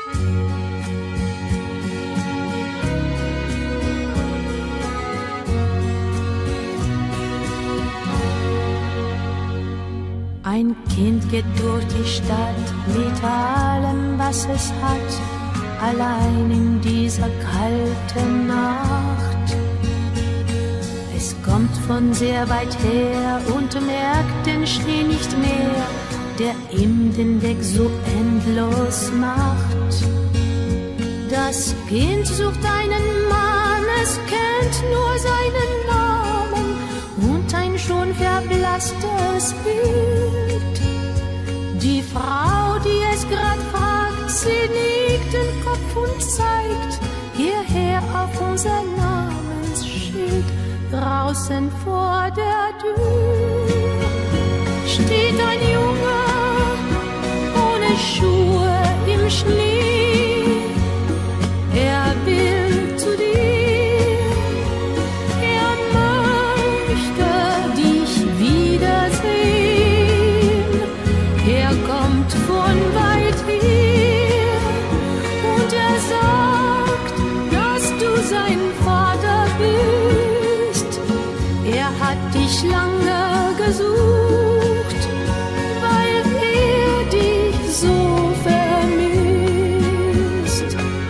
Ein Kind geht durch die Stadt mit allem, was es hat, allein in dieser kalten Nacht. Es kommt von sehr weit her und merkt den Schnee nicht mehr, der ihm den Weg so endlos macht. Das Kind sucht einen Mann, es kennt nur seinen Namen und ein schon verblasstes Bild. Die Frau, die es grad fragt, sie nickt den Kopf und zeigt hierher auf unser Namensschild. Draußen vor der Tür steht ein Junge ohne Schuhe im Schnee. Er will zu dir, er möchte dich wiedersehen. Er kommt von weit her und er sagt, dass du sein Vater bist. Er hat dich lange gesucht, weil er dich so vermisst.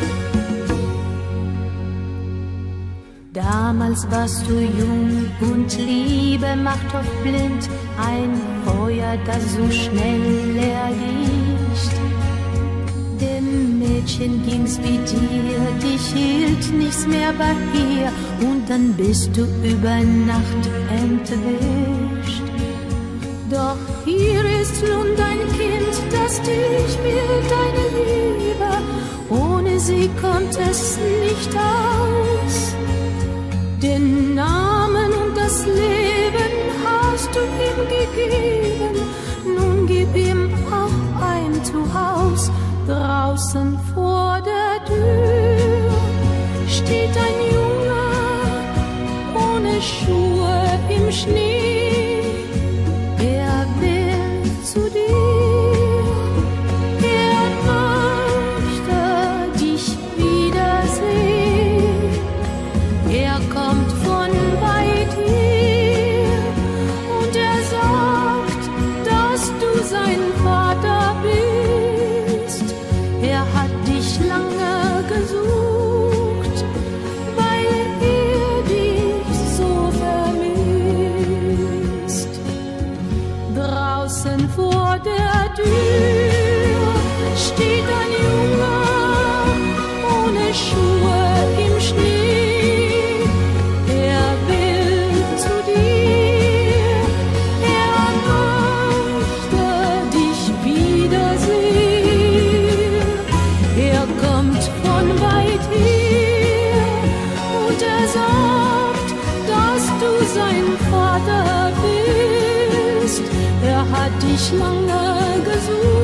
Damals warst du jung und Liebe macht oft blind, ein Feuer, das so schnell erlischt. Dem Mädchen ging's wie dir, dich hielt nichts mehr bei ihr und dann bist du über Nacht entwischt. Doch hier ist nun dein Kind, das dich will, deine Liebe, ohne sie kommt es nicht aus. Den Namen und das Leben hast du ihm gegeben, nun gib ihm auch ein Zuhaus. Draußen vor der Tür steht ein Junge ohne Schuhe im Schnee. Er will zu dir, er möchte dich wiedersehen. Er kommt von weit her und er sagt, dass du sein Vater bist. Er hat dich lange gesucht, weil er dich so vermisst. Draußen vor der Tür steht ein Junge ohne Schuhe im Schnee. Er will zu dir, er möchte dich wiedersehen. Er kommt von weit her und er sagt, dass du sein Vater bist. Er hat dich lange gesucht.